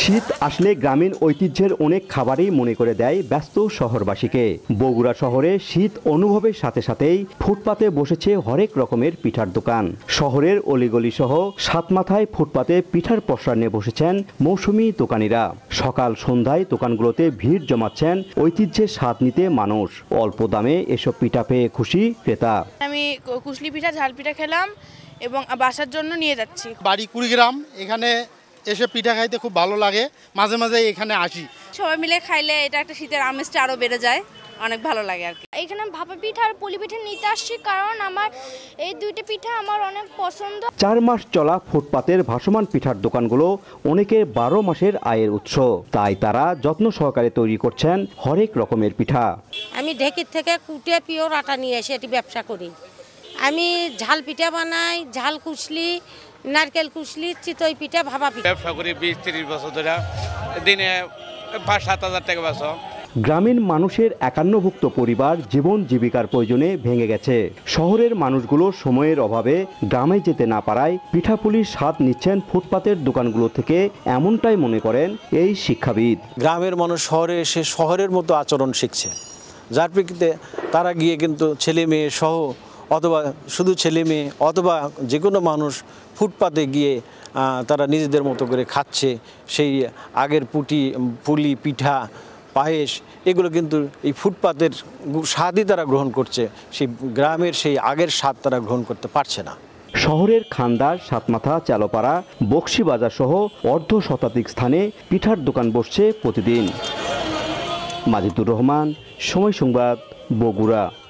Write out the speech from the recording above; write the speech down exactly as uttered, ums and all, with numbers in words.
শীত আসলে গ্রামীণ ঐতিহ্যের অনেক খাবারই মনে করে দেয় ব্যস্ত শহরবাসীকে। বগুড়া শহরে শীত অনুভবের সাথে সাথেই ফুটপাতে বসেছে হরেক রকমের পিঠার দোকান। শহরের অলিগলি সহ সাতমাথায় ফুটপাতে পিঠার পসরা নিয়ে বসেছেন মৌসুমী দোকানিরা। সকাল সন্ধ্যায় দোকানগুলোতে ভিড় জমাচ্ছেন ঐতিহ্যের স্বাদ নিতে মানুষ। অল্প দামে এসব পিঠা পেয়ে খুশি ক্রেতা। আমি কুশলি পিঠা, ঝাল পিঠা খেলাম এবং বাসার জন্য নিয়ে যাচ্ছি। বাড়ি কুড়িগ্রাম, এখানে এসে পিঠা খাইতে খুব ভালো লাগে, মাঝে মাঝে এখানে আসি। সবাই মিলে খাইলে এটা একটা শীতের আমেজটা আরো বেড়ে যায়, অনেক ভালো লাগে আর কি। এখানে ভাপা পিঠা আর পুলি পিঠা নিতে আসছি কারণ আমার এই দুইটা পিঠা আমার অনেক পছন্দ। চার মাস চলা ফুটপাতের ভাসমান পিঠার দোকানগুলো অনেকের বারো মাসের আয়ের উৎস, তাই তারা যত্ন সহকারে তৈরি করছেন হরেক রকমের পিঠা। আমি ঢেকির থেকে কুটে পিওর আটা নিয়ে এসে এটি ব্যবসা করি। আমি ঝাল পিঠা বানাই, ঝাল কুশলি, নারকেল কুশলি, চিতই পিঠা, ভাপা পিঠা ব্যবসা করি বিশ তিরিশ বছর ধরে, দিনে পাঁচ সাত হাজার টাকা বেচা। গ্রামীণ মানুষের একান্নভুক্ত পরিবার জীবন জীবিকার প্রয়োজনে ভেঙে গেছে। শহরের মানুষগুলো সময়ের অভাবে গ্রামে যেতে না পারায় পিঠাপুলির স্বাদ নিচ্ছেন ফুটপাতের দোকানগুলো থেকে, এমনটাই মনে করেন এই শিক্ষাবিদ। গ্রামের মানুষ শহরে এসে শহরের মতো আচরণ শিখছে, যার প্রেক্ষিতে তারা গিয়ে কিন্তু ছেলে মেয়ে সহ অথবা শুধু ছেলে মেয়ে অথবা যে কোনো মানুষ ফুটপাতে গিয়ে তারা নিজেদের মতো করে খাচ্ছে। সেই আগের পুটি পুলি পিঠা পায়েস এগুলো কিন্তু এই ফুটপাতের স্বাদই তারা গ্রহণ করছে, সেই গ্রামের সেই আগের স্বাদ তারা গ্রহণ করতে পারছে না। শহরের খান্দার, সাতমাথা, চালোপাড়া, বক্সিবাজার সহ অর্ধ শতাধিক স্থানে পিঠার দোকান বসছে প্রতিদিন। মাজিদুর রহমান, সময় সংবাদ, বগুড়া।